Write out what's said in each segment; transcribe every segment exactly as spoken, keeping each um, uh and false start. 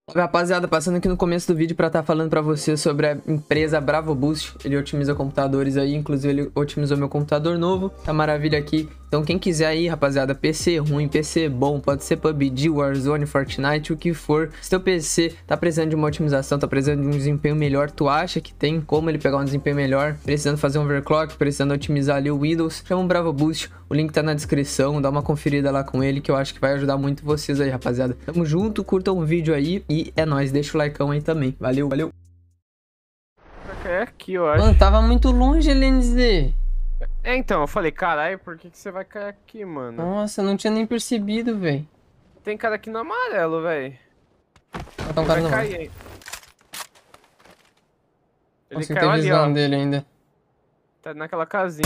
Rapaziada, passando aqui no começo do vídeo pra estar falando pra você sobre a empresa Bravo Boost. Ele otimiza computadores aí, inclusive ele otimizou meu computador novo, tá maravilha aqui. Então quem quiser aí, rapaziada, P C ruim, P C bom, pode ser P U B G, Warzone, Fortnite, o que for. Se teu P C tá precisando de uma otimização, tá precisando de um desempenho melhor, tu acha que tem como ele pegar um desempenho melhor, precisando fazer um overclock, precisando otimizar ali o Windows, chama um Bravo Boost, o link tá na descrição, dá uma conferida lá com ele que eu acho que vai ajudar muito vocês aí, rapaziada. Tamo junto, curtam o vídeo aí e é nóis, deixa o likeão aí também. Valeu, valeu. É aqui, eu acho. Mano, tava muito longe, L N Z. É, então, eu falei, caralho, por que que você vai cair aqui, mano? Nossa, eu não tinha nem percebido, velho. Tem cara aqui no amarelo, velho. Ah, tá um cara Vai no cair aí. Ele Consigo caiu ter ali, visão ó. dele ainda. Tá naquela casinha.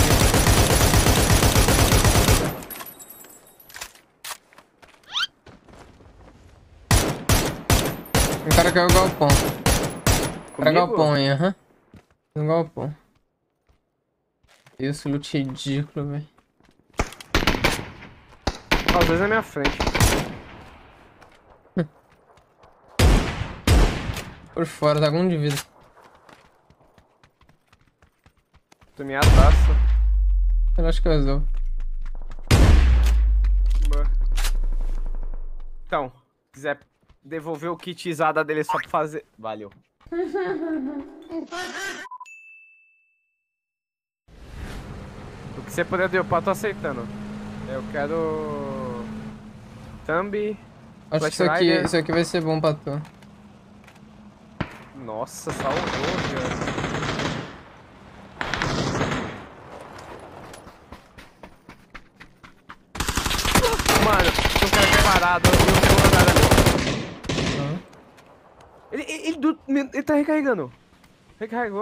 O cara caiu o galpão. Cara Comigo? galpão aí, aham. No galpão. Isso, loot ridículo, velho. Ó, às vezes na minha frente. Por fora, tá com um de vida. Tu me abraça. Eu acho que eu usou. Então, quiser devolver o kitizada dele só pra fazer... Valeu. O que você puder dropar, eu tô aceitando. Eu quero... Thumb... Acho que isso aqui, Rider. isso aqui vai ser bom pra tu. Nossa, salvou, velho. Mano, tem um cara aqui parado e eu tenho nada ali. Uhum. Ele, ele, ele, do- ele tá recarregando. Recarregou.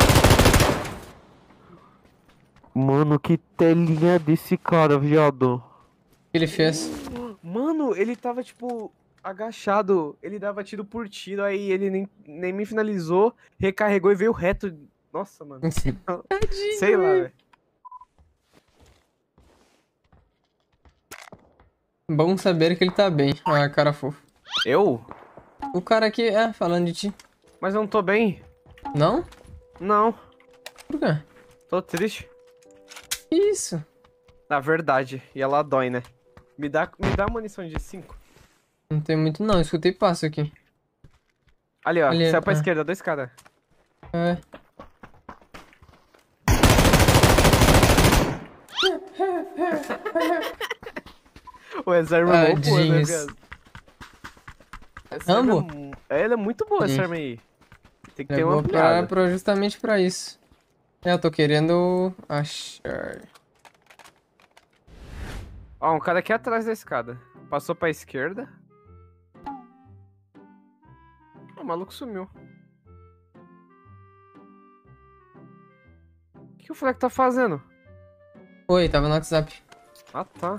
Mano, que telinha desse cara, viado. O que ele fez? Mano, ele tava, tipo, agachado. Ele dava tiro por tiro, aí ele nem, nem me finalizou, recarregou e veio reto. Nossa, mano. Sei lá, velho. Bom saber que ele tá bem. Ah, cara fofo. Eu? O cara aqui, é, falando de ti. Mas eu não tô bem. Não? Não, Por quê? tô triste. Que isso? Na verdade, e ela dói, né? Me dá, me dá munição de cinco. Não tem muito não, eu escutei passo aqui. Ali, ó. Ali, Saiu pra ah. esquerda, dois caras. É. O essa arma é mó boa, né, Tadinhos. viado? Essa arma Rambo? é mu- é, ela é muito boa, essa Hum. arma aí. Tem que Eu ter uma vou pra, ampliada. pra justamente pra isso. É, eu tô querendo achar. Ó, um cara aqui atrás da escada. Passou pra esquerda. Ah, o maluco sumiu. O que o Fleck tá fazendo? Oi, tava no WhatsApp. Ah, tá.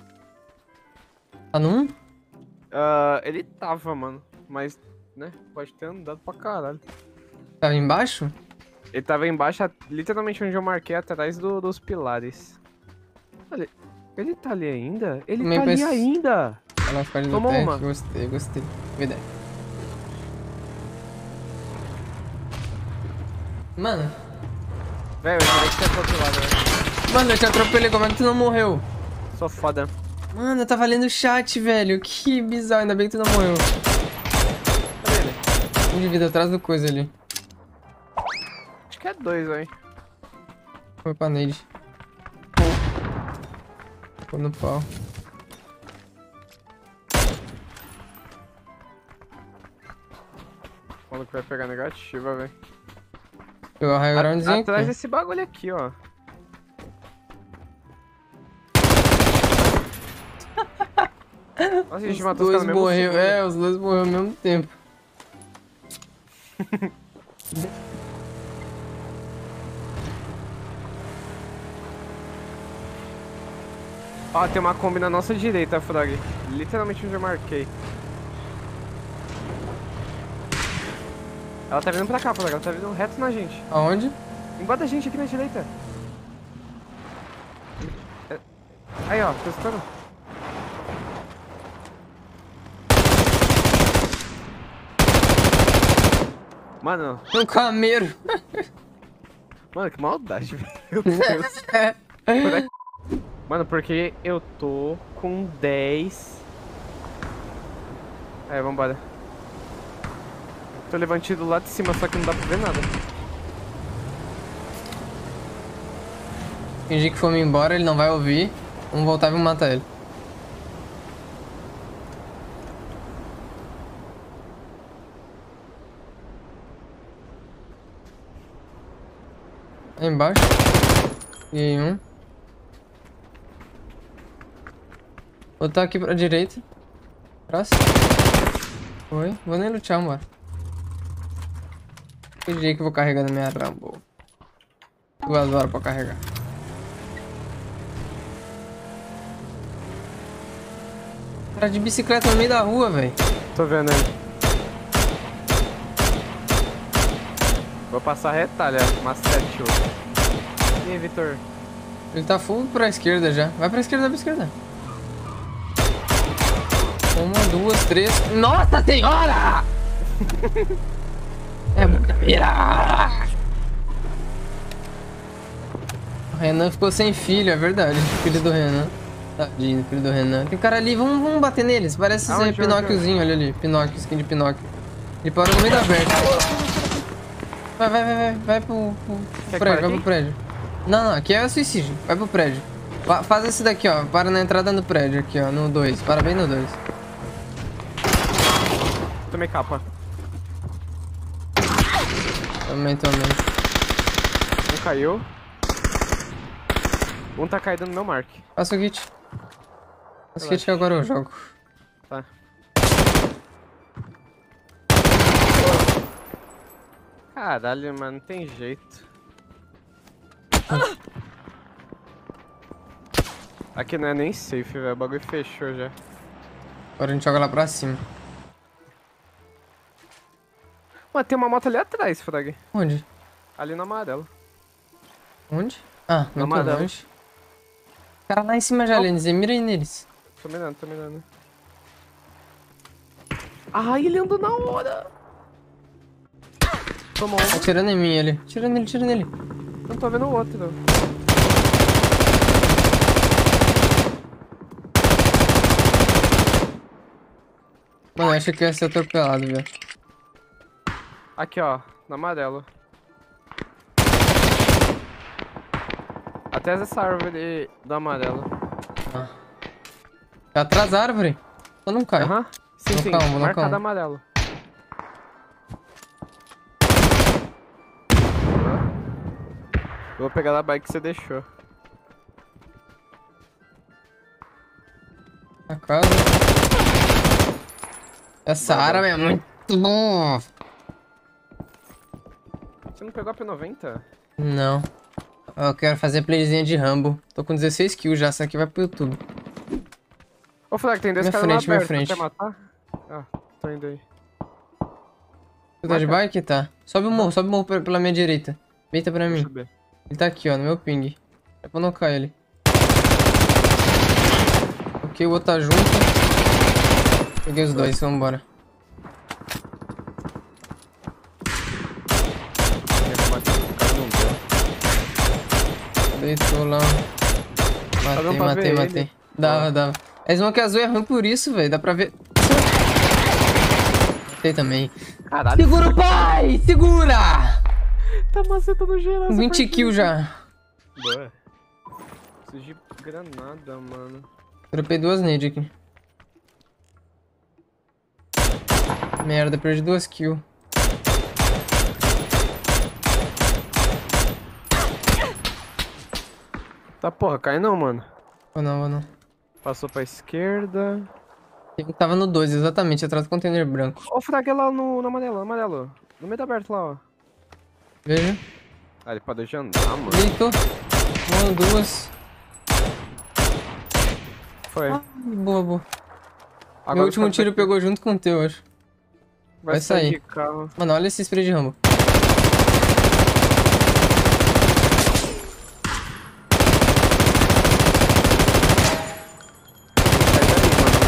Tá num? Ah, ele tava, mano. Mas, né, pode ter andado pra caralho. Tava embaixo? Ele tava embaixo, literalmente onde eu marquei, atrás do- dos pilares. Olha, ele tá ali ainda? Ele Também tá ali penso- ainda! Ela ficar de Toma tanque, uma. gostei, gostei. Boa ideia. Mano, Velho, eu jurei que tinha atropelado, velho. mano, eu te atropelei, como é que tu não morreu? Sou foda. Mano, eu tava lendo o chat, velho. Que bizarro, ainda bem que tu não morreu. Cadê ele? Um de vida atrás do coisa ali. Acho que é dois, velho. Foi pra nade. Ficou no pau. O maluco vai pegar negativa, velho. Pegou o high groundzinho Atrás aqui. desse bagulho aqui, ó. Nossa, a gente Os matou os dois caras no mesmo morreu, segundo. é, os dois morreram ao mesmo tempo. Ó, tem uma Kombi na nossa direita, Frog. Literalmente onde eu marquei. Ela tá vindo pra cá, Frog. Ela tá vindo reto na gente. Aonde? Embaixo da gente aqui na direita. É- Aí, ó, tô escutando. Mano. Um cameiro. Mano, que maldade, velho. Meu Deus. Mano, porque eu tô com dez. É, vambora. Tô levantando lá de cima, só que não dá pra ver nada. Fingir que fomos embora, ele não vai ouvir. Vamos voltar e vamos matar ele. Aí embaixo. E aí um. Vou botar aqui pra direita. Próximo. Foi. Vou nem lutar, mano. Que dia que eu vou carregar na minha Rambo. Duas horas pra carregar. Cara de bicicleta no meio da rua, velho. Tô vendo ele. Vou passar retalha, uma sete oito. E aí, Vitor? Ele tá full pra esquerda já. Vai pra esquerda, pra esquerda. Uma, duas, três. Nossa senhora! É muita pira! O Renan ficou sem filho, é verdade. Filho do Renan. Tadinho, filho do Renan. Tem um cara ali, vamos, vamos bater neles. Parece Aonde, ser Pinóquiozinho, olha ali. Pinóquio, skin de Pinóquio. Ele parou no meio da aberta. Vai, vai, vai, vai. Vai pro, pro, pro prédio, vai pro prédio. Não, não, aqui é suicídio. Vai pro prédio. Fa faz esse daqui, ó. Para na entrada do prédio aqui, ó. No dois. Para bem no dois. Tomei capa. Também, também. Um caiu. Um tá caído no meu mark. Passa o kit. Passa o kit que agora eu jogo. Tá. Caralho, mano, não tem jeito. Aqui não é nem safe, velho. O bagulho fechou já. Agora a gente joga lá pra cima. Mano, tem uma moto ali atrás, Frag. Onde? Ali no amarelo. Onde? Ah, No muito amarelo. longe. O cara lá em cima já, Lênis. Mira aí neles. Tô mirando, tô mirando. Ai, ele andou na hora. Tomou um. Tá atirando em mim ele. Tira nele, tira nele. Não tô vendo o outro. Mano, eu achei que ia ser atropelado, velho. Aqui, ó. No amarelo. Até essa árvore do amarelo. Ah. Tá atrás da árvore? Só não cai. Aham. Sim, Não sim. calma, não Marcado calma. amarelo. Vou pegar a bike que você deixou. A casa. Essa Vai, vai. área é muito bom. Você não pegou a P noventa? Não. Eu quero fazer playzinha de Rambo. Tô com dezesseis kills já, essa aqui vai pro YouTube. Ô, Flag, tem dois Minha caras frente, lá minha aberto. frente. Quer matar? Ah, tô indo aí. Você tá de bike? Tá. Sobe o morro, sobe o morro pe- pela minha direita. Deita pra Deixa mim. eu ver. Ele tá aqui, ó, no meu ping. É pra nocar ele. Ok, o outro tá junto. Peguei os dois, vambora. Deitou lá. Matei, não pra matei, ver matei. ele. Dava, dava. A Smoke azul é ruim por isso, velho. Dá pra ver. Matei também. Caralho. Segura o pai! Segura! Tá macetando geral. essa vinte partida. kills já. Boa. Preciso de granada, mano. Dropei duas nades aqui. Merda, perdi duas kills. Tá porra, cai não, mano. Vou não, vou não. Passou pra esquerda. Ele tava no dois, exatamente, atrás do container branco. Ó, o Frag é lá no, no amarelo, amarelo. No meio da aberto lá, ó. Veja. Ah, ele pode já andar, mano. Deitou. Uma, duas. Foi. Ah, boa, boa. Agora Meu os último caras tiro daqui pegou junto com o teu, acho. Vai, vai sair. sair. De carro. Mano, olha esse spray de Rambo.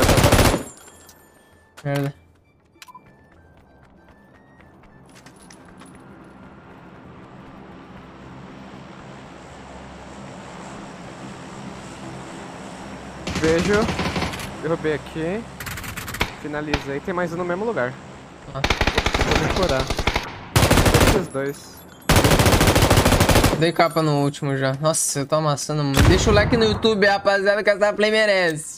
Sai daí, mano. Merda. vejo. Derrubei aqui. Finalizei. Tem mais um no mesmo lugar. Ah. Vou decorar. Esses dois. Dei capa no último já. Nossa, eu tô amassando muito. Deixa o like no YouTube, rapaziada, que essa play merece.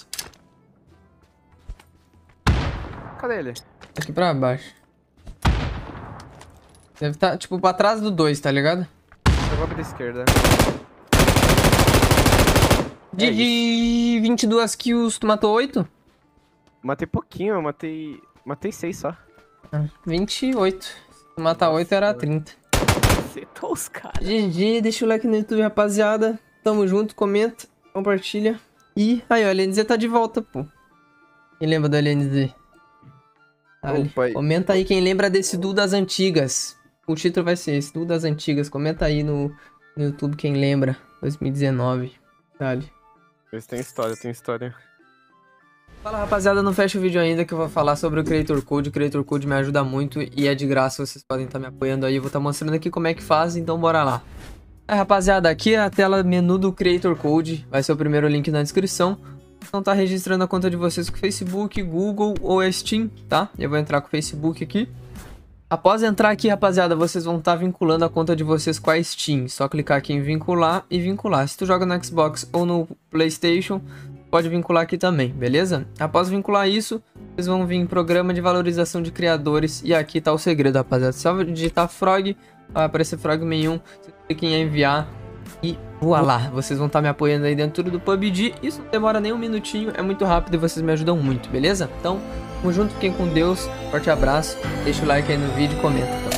Cadê ele? Aqui pra baixo. Deve estar, tá, tipo, pra trás do dois, tá ligado? Eu vou pra esquerda. De, de vinte e duas kills, tu matou oito? Matei pouquinho, eu matei... Matei seis só. Ah, vinte e oito. Se tu matar oito era trinta. Acertou os caras. G G, deixa o like no YouTube, rapaziada. Tamo junto, comenta, compartilha. E aí, ó, a L N Z tá de volta, pô. Quem lembra da L N Z? Opa, comenta aí quem lembra desse duo das antigas. O título vai ser esse, duo das antigas. Comenta aí no, no YouTube quem lembra. dois mil e dezenove. Dale. Esse tem história, tem história. Fala, rapaziada, não fecha o vídeo ainda que eu vou falar sobre o Creator Code. O Creator Code me ajuda muito e é de graça, vocês podem estar me apoiando aí. Eu vou estar mostrando aqui como é que faz, então bora lá. É, rapaziada, aqui é a tela menu do Creator Code. Vai ser o primeiro link na descrição. Então tá registrando a conta de vocês com o Facebook, Google ou Steam, tá? Eu vou entrar com o Facebook aqui. Após entrar aqui, rapaziada, vocês vão estar vinculando a conta de vocês com a Steam. Só clicar aqui em vincular e vincular. Se tu joga no Xbox ou no PlayStation, pode vincular aqui também, beleza? Após vincular isso, vocês vão vir em programa de valorização de criadores. E aqui tá o segredo, rapaziada. Só digitar Frog, vai aparecer Frogman um. Vocês cliquem em enviar e voilá. Vocês vão estar me apoiando aí dentro do P U B G. Isso não demora nem um minutinho, é muito rápido e vocês me ajudam muito, beleza? Então, tamo junto, fiquem com Deus. Forte abraço, deixa o like aí no vídeo e comenta.